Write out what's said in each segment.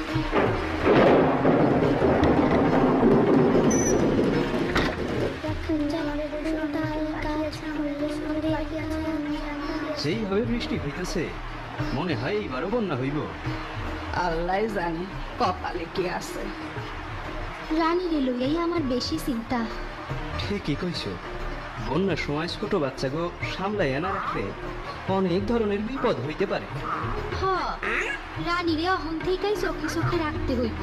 যেইভাবে বৃষ্টি হইতেছে মনে হয় এইবারও বন্যা হইব। আল্লাহ জানে কপালে কি আছে। রানীরে লইয়াই আমার বেশি চিন্তা। ঠিকই কইছো, বন্যার সময় ছোট বাচ্চাগো সামলাইয়া না রাখলে অনেক ধরনের বিপদ হইতে পারে। হ, রানীরে অহন থেকেই চোখে চোখে রাখতে হইব।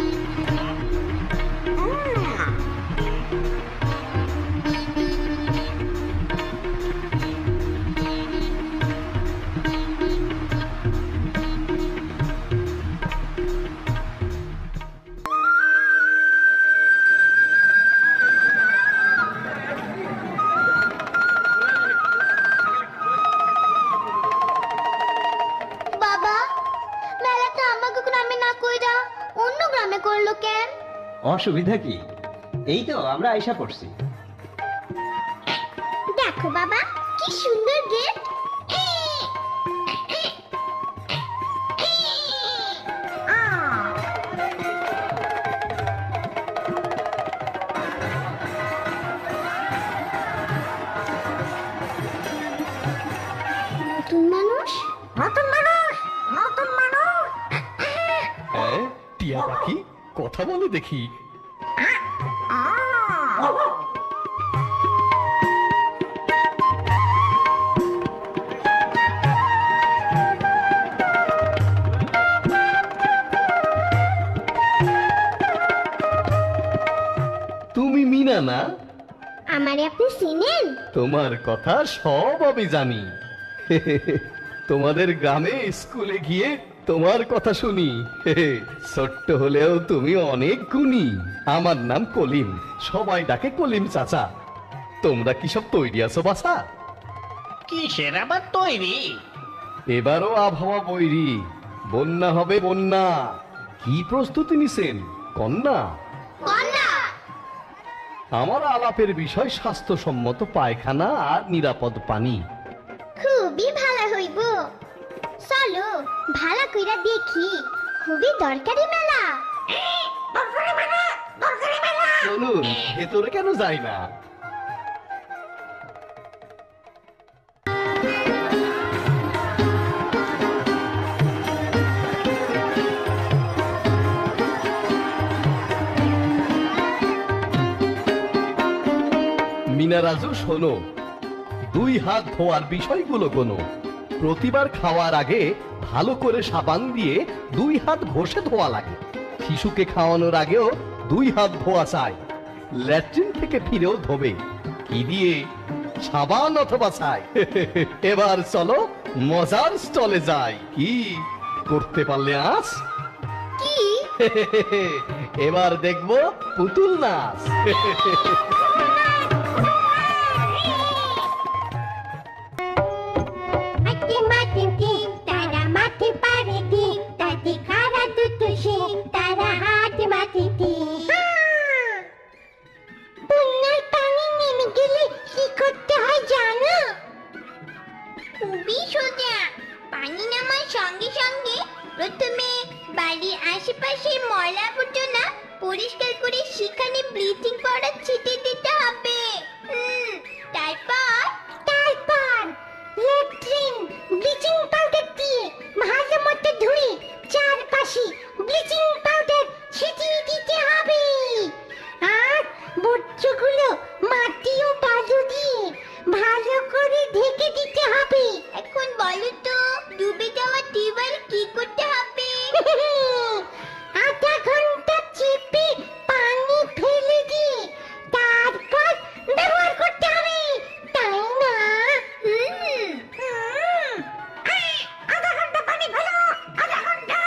অসুবিধা কি? এই তো আমরা আইসা পড়ছি। দেখো বাবা কি সুন্দর গেট। নতুন মানুষ, নতুন মানুষ, নতুন মানুষ। টিয়া পাখি কথা বলে দেখি। তুমি মিনা না? আমারে আপনি চিনেন? তোমার কথা সব আমি জানি। তোমাদের গ্রামে স্কুলে গিয়ে তোমার কথা শুনি। ছোট্ট হলেও তুমি অনেক গুণী। আমার নাম কলিম, সবাই ডাকে কলিম চাচা। তোমরা কি সব তৈরি আছো বাছা? কিসের আবার তৈরি? এবারও আবহাওয়া বৈরি, বন্যা হবে বন্যা। কি প্রস্তুতি নিছেন কন্যা? আমার আলাপের বিষয় স্বাস্থ্যসম্মত পায়খানা আর নিরাপদ পানি। খুবই ভালো হইব, চলো ভালো কইরা দেখি। খুবই দরকারি মেলা। চলুন, ভেতরে কেন যাই না? মিনারাজু শোনো, 2 হাত ধোয়ার বিষয়গুলো কোনো। প্রতিবার খাওয়ার আগে ভালো করে সাবান দিয়ে 2 হাত ঘষে ধোয়া লাগে। শিশুকে খাওয়ানোর আগেও 2 হাত ধোয়া চাই। ল্যাট্রিন থেকে ফিরেও ধোবে। কি দিয়ে? সাবান অথবা ছাই। এবার চলো মজার স্টলে যাই। কি করতে পারলে আজ? কি? এবার দেখবো পুতুল নাচ। প্রথমে বাড়ির আশেপাশে ময়লা আবর্জনা পরিষ্কার করে সেখানে ব্লিচিং পাউডার ছিটিয়ে দিতে হবে। তারপর ল্যাট্রিন ব্লিচিং পাউডার দিয়ে ভালো মতো ধুয়ে চারপাশে ব্লিচিং পাউডার ছিটিয়ে দিতে হবে। আর বর্জ্যগুলো মাটি ও বালু দিয়ে ভালো করে ঢেকে দিতে হবে। এখন বলো তো ডুবে যাওয়া টিউবওয়েল কি করতে হবে? আধা ঘন্টা চেপে পানি ফেলে দিয়ে তারপর ব্যবহার করতে হবে, তাই না? আধা ঘন্টা পানি ফেলো, আধা ঘন্টা।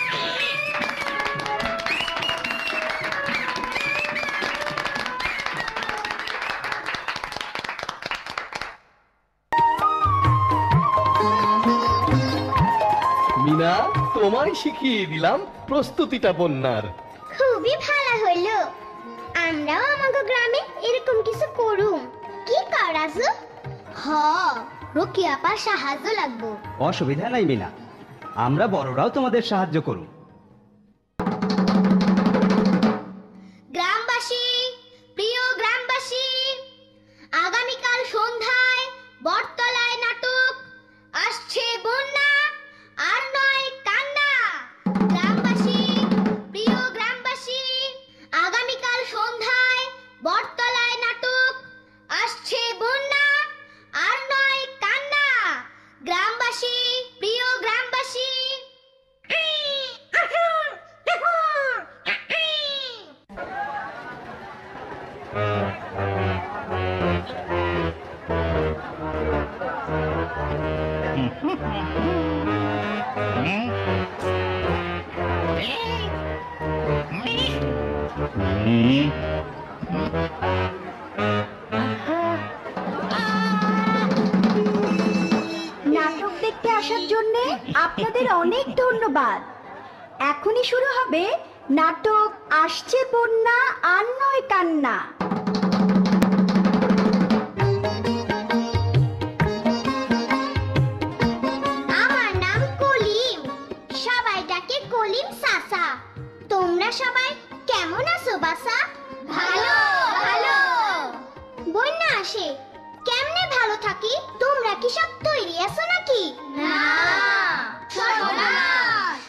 মিনা, তোমায় শিখিয়ে দিলাম প্রস্তুতিটা বন্যার। খুবই ভালো হলো। আমরাও আমাগো গ্রামে এরকম কিছু করুম। কি করাছো? রকি আপার সাহায্য লাগবো। অসুবিধা নাই মিনা, আমরা বড়রাও তোমাদের সাহায্য করব। নাটক দেখতে আসার জন্য আপনাদের অনেক ধন্যবাদ। এখনই শুরু হবে নাটক আসছে বন্যা আর নয় কান্না। আমার নাম কলিম, সবাই ডাকে কলিম চাচা। তোমরা সবাই কেমন আছো বাসা? ভালো ভালো। বন্যা আসে কেমনে ভালো থাকি? তোমরা কি সব তৈরি আছো নাকি? না, সর্বনাশ।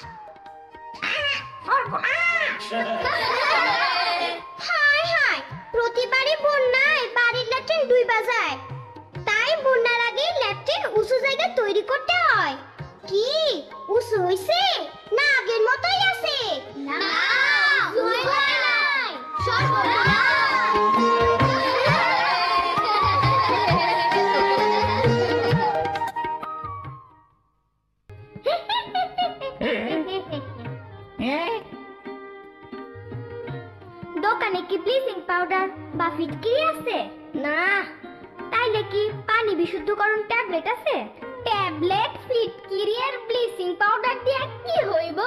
হায় হায়, প্রতিবারই বন্যায় বাড়ির ল্যাট্রিন ডুইবা যায়, তাই বন্যার আগে ল্যাট্রিন উঁচু জায়গা তৈরি করতে হয়। কি উঁচু হইছে না আগের মতোই আছে? না, উঁচু হয় নাই। সর্বনাশ। দোকানে কি ব্লিচিং পাউডার বা ফিটকিরি আছে? না। তাইলে কি পানি বিশুদ্ধকরণ ট্যাবলেট আছে? ট্যাবলেট, ফিটকিরি আর ব্লিচিং পাউডার দিয়ে কি হইব?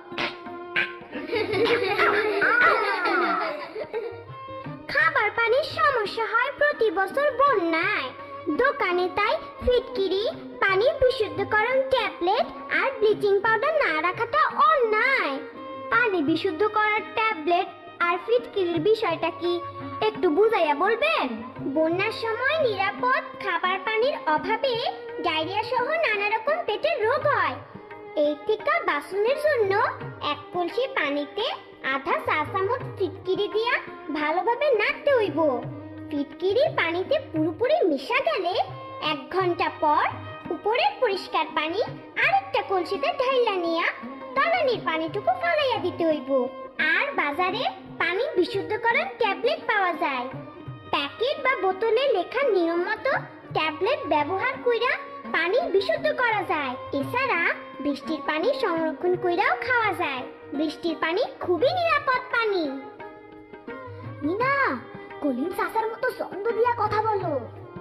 খাবার পানির সমস্যা হয় প্রতি বছর বন্যায়। দোকানে তাই ফিটকিরি, পানি বিশুদ্ধকরণ ট্যাবলেট আর ব্লিচিং পাউডার না রাখাটা অন্যায়। পানি বিশুদ্ধ করার ট্যাবলেট আর ফিটকিরির বিষয়টা কি একটু বুঝাইয়া বলবেন? বন্যার সময় নিরাপদ খাবার পানির অভাবে ডায়রিয়া সহ নানা রকম পেটের রোগ হয়। এই থেকে বাঁচানোর জন্য এক কলসি পানিতে আধা চা চামচ ফিটকিরি দিয়া ভালোভাবে নাড়তে হইব। ফিটকিরি পানিতে পুরোপুরি মিশা গেলে 1 ঘন্টা পর উপরের পরিষ্কার পানি আরেকটা কলসিতে ঢাইলা নিয়া তলানির পানিটুকু ফলাইয়া দিতে হইব। আর বাজারে পানি বিশুদ্ধকরণ ট্যাবলেট পাওয়া যায়। প্যাকেট বা বোতলে লেখা নিয়ম মতো ট্যাবলেট ব্যবহার কইরা পানি বিশুদ্ধ করা যায়। এছাড়া বৃষ্টির পানি সংরক্ষণ কইরাও খাওয়া যায়। বৃষ্টির পানি খুবই নিরাপদ পানি। মিনা, কলিম চাচার মতো ছন্দ দিয়া কথা বলো।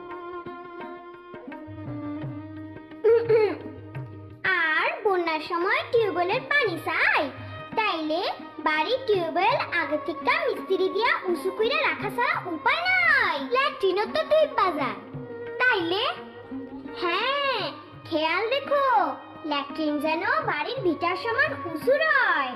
আর বন্যার সময় টিউবওয়েলের পানি চাই, তাইলে বাড়ির টিউবওয়েল আগে থেকে মিস্ত্রি দিয়া উঁচু কইরা রাখা ছাড়া উপায় নাই। ল্যাট্রিনও তো ডুইবা যায়, তাইলে হ্যাঁ খেয়াল রেখো ল্যাট্রিন যেন বাড়ির ভিটার সমান উঁচু রয়।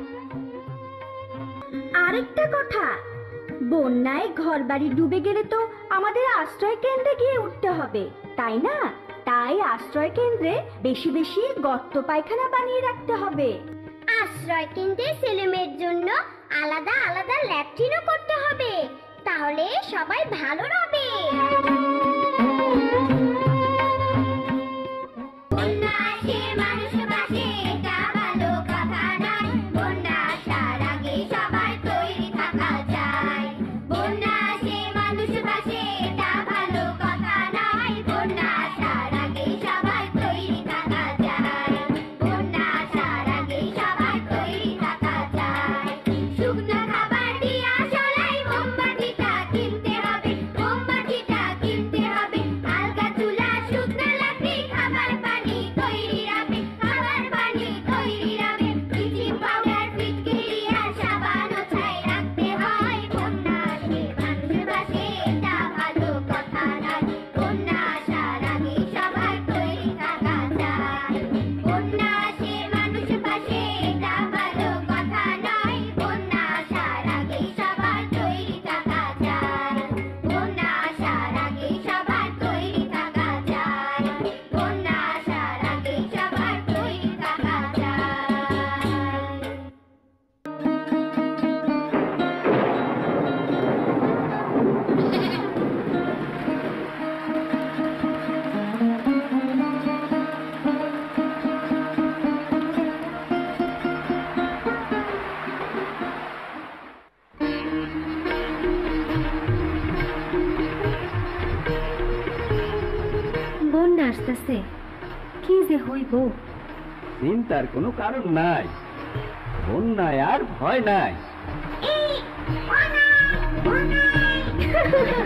আরেকটা কথা, বন্যায় ঘরবাড়ি ডুবে গেলে তো আমাদের আশ্রয় কেন্দ্রে গিয়ে উঠতে হবে, তাই না? তাই আশ্রয় কেন্দ্রে বেশি বেশি গর্ত পায়খানা বানিয়ে রাখতে হবে। আশ্রয় কেন্দ্রে ছেলেমেয়ের জন্য আলাদা আলাদা ল্যাট্রিনও করতে হবে, তাহলে সবাই ভালো রবে। বন্যা আসতেছে, কি যে হইব। চিন্তার কোনো কারণ নাই, বন্যায় আর ভয় নাই।